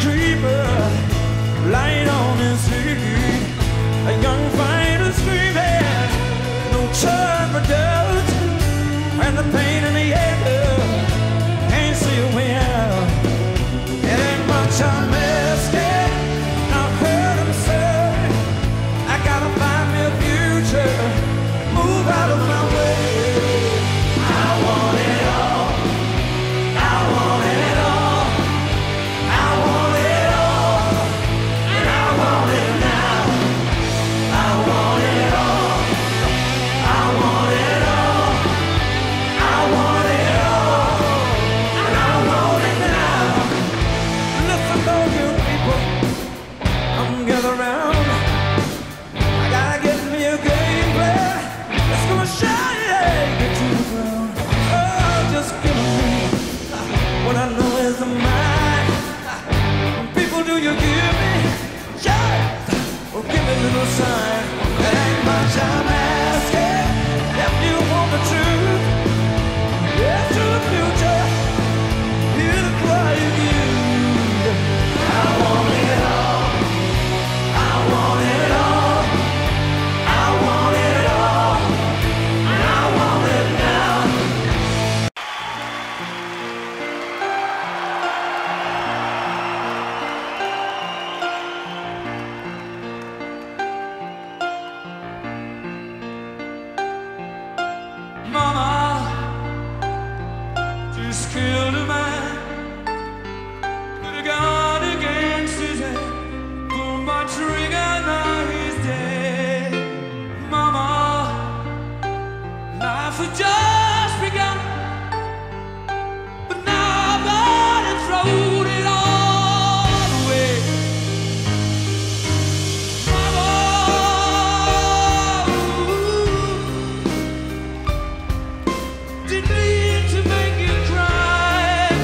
creeper lying on his sleeve. A young fighter screaming, no time for doubt, and the pain in the air can't see a way out. It ain't much I'm asking. I've heard him say, I gotta find me a future, move out of my way. I want it all. I want it all. I want it all. And I want it now. I want it all. I want it all. I want it all. And I want it now. Listen, though, you people, come gather round. I gotta get me a game plan. It's gonna shake it to the ground. Oh, just give me what I know is mine. People, do you give me? Yes! Well, give me a little sign. There ain't much I'm asking. If you want the truth, yes, to the future, hear the cry of you. I want it all. I want it all. I want it all. And I want it now. Mama just killed a man. Could have gone against his head. Pulled my trigger, now he's dead. Mama, life had just begun, but now I've got to throw it all away. Mama, didn't mean to make you cry.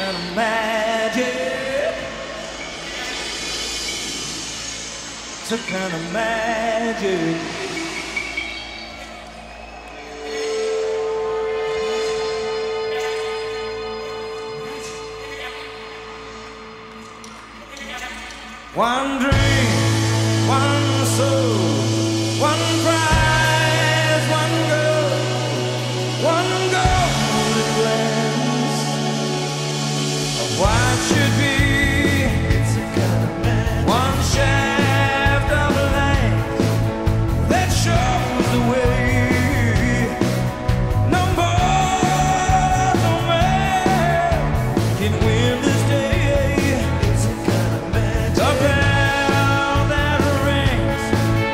kind of magic. It's a kind of magic. One dream, one soul, one prize, one golden glance of what should be. It's a kind of magic. One shaft of light that shows the way. No more, no man can win this day. It's a kind of magic. The bell that rings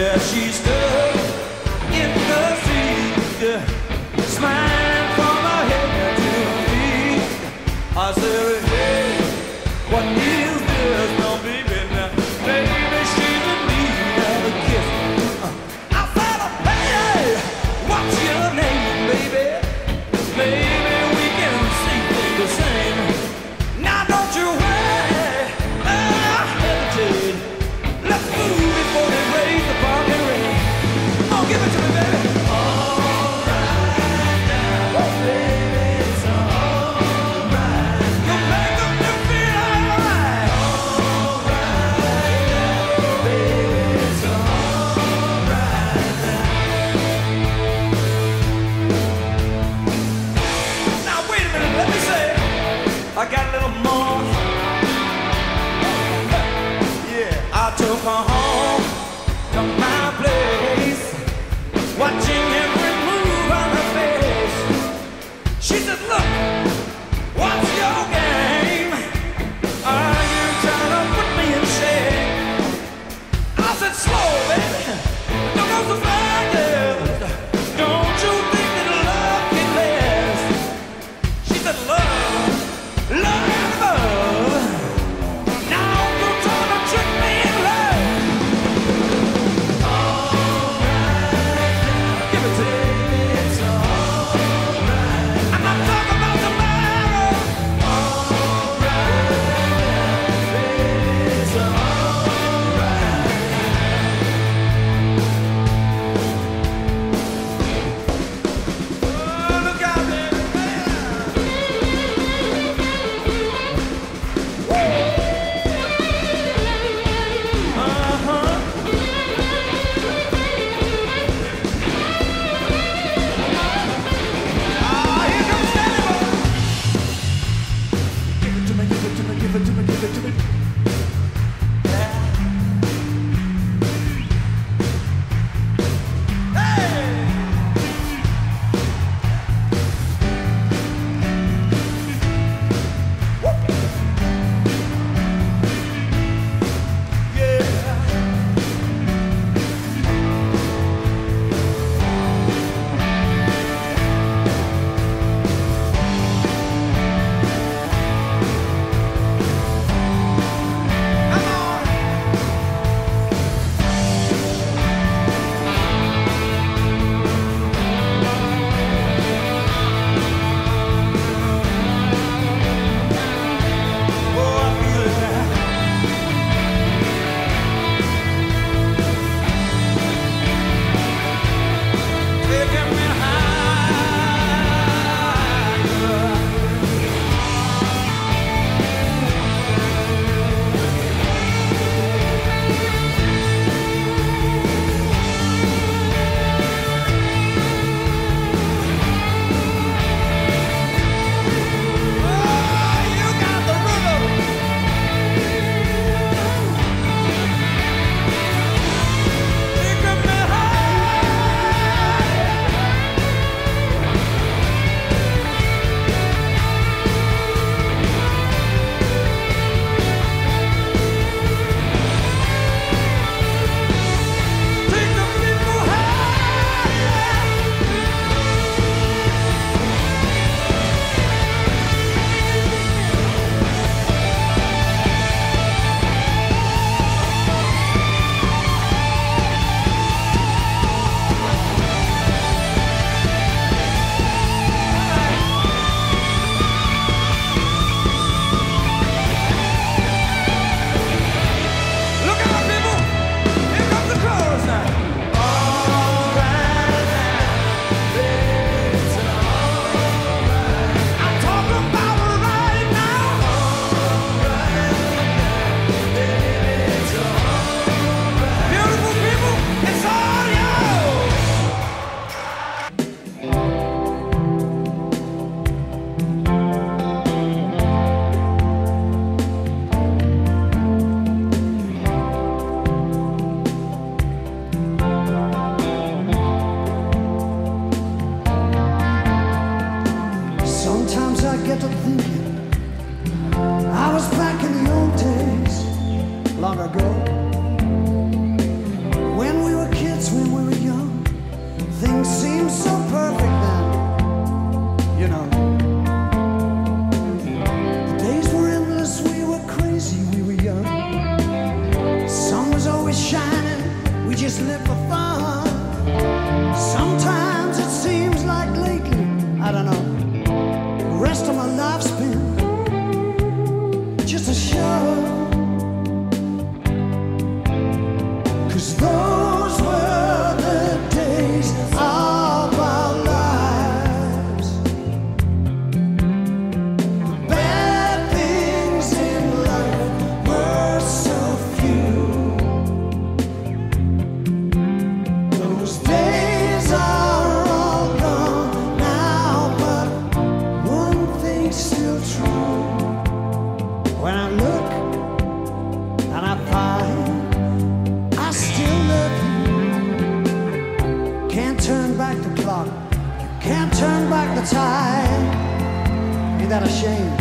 Yeah, she's stuck in the seat, smiling from her head to her feet. I said, hey, what is this? No, baby, now, baby, she's in need of a kiss. I said, hey, what's your name, baby? Baby, we can see things the same. Now don't you worry, hesitate. Let's move before they raise the parking rate. Oh, give it to me, baby. Alright now, baby, it's alright. You make them to feel alright. Alright now, baby, it's alright now. Now wait a minute, let me say, I got a little more. I took her home to my place, watching every move on her face. She said, look, what's your game? Are you trying to put me in shame? I said, slow, baby, don't go so fast. Don't you think that love can last? She said, love, love and love. Now you're trying to trick me in love. Give it to me. It's alright. I'm not talking about tomorrow. Alright, baby, it's alright. Oh, look out, baby. Here comes Danny Boy. Give it to me, give it to me, give it to me, give it to me. Yeah. Hey! Woo! Yeah. Come on. Oh, I feel it now. Taking me higher. Oh, you got the rhythm. Taking me higher. Take the people higher. Look out, people. Here comes the chorus now. Alright now, baby, it's alright. I'm talking about right now. Alright now, baby, it's alright. Beautiful people, it's all yours. Sometimes I get to thinking I was back in the old days, long ago, when we were when I look and I find I still love you. Can't turn back the clock, can't turn back the time. Ain't that a shame?